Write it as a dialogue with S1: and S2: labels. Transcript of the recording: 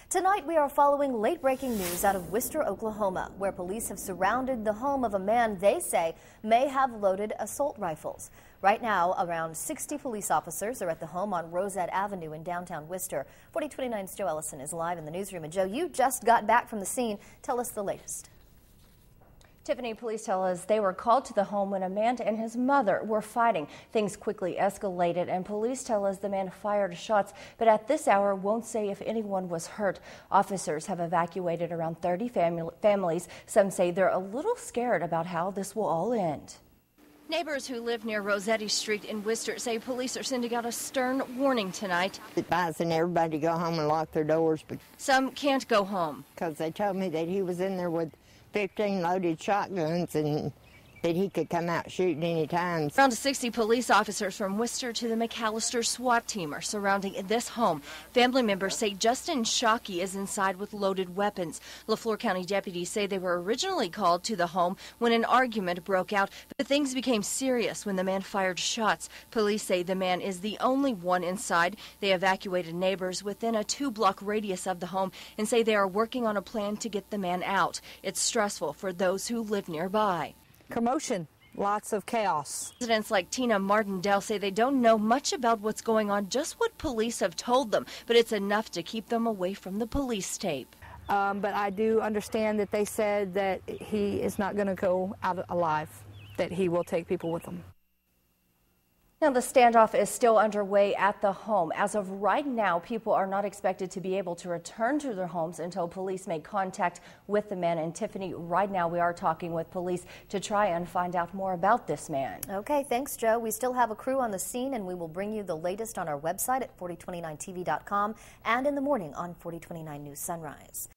S1: Tonight we are following late-breaking news out of Wister, Oklahoma, where police have surrounded the home of a man they say may have loaded assault rifles. Right now, around 60 police officers are at the home on Rosette Avenue in downtown Wister. 4029's Joe Ellison is live in the newsroom. And Joe, you just got back from the scene. Tell us the latest.
S2: Tiffany, police tell us they were called to the home when a man and his mother were fighting. Things quickly escalated, and police tell us the man fired shots, but at this hour won't say if anyone was hurt. Officers have evacuated around 30 families. Some say they're a little scared about how this will all end. Neighbors who live near Rossetti Street in Wister say police are sending out a stern warning tonight.
S3: Advising everybody to go home and lock their doors.
S2: Some can't go home
S3: because they told me that he was in there with 15 loaded shotguns and that he could come out shooting any time.
S2: Around 60 police officers from Wister to the McAllister SWAT team are surrounding this home. Family members say Justin Shockey is inside with loaded weapons. LaFleur County deputies say they were originally called to the home when an argument broke out, but things became serious when the man fired shots. Police say the man is the only one inside. They evacuated neighbors within a 2-block radius of the home and say they are working on a plan to get the man out. It's stressful for those who live nearby.
S4: Commotion, lots of chaos.
S2: Residents like Tina Martindale say they don't know much about what's going on, just what police have told them, but it's enough to keep them away from the police tape.
S4: But I do understand that they said that he is not going to go out alive, that he will take people with him.
S2: Now, the standoff is still underway at the home. As of right now, people are not expected to be able to return to their homes until police make contact with the man. And Tiffany, right now we are talking with police to try and find out more about this man.
S1: Okay, thanks, Joe. We still have a crew on the scene, and we will bring you the latest on our website at 4029tv.com and in the morning on 4029 News Sunrise.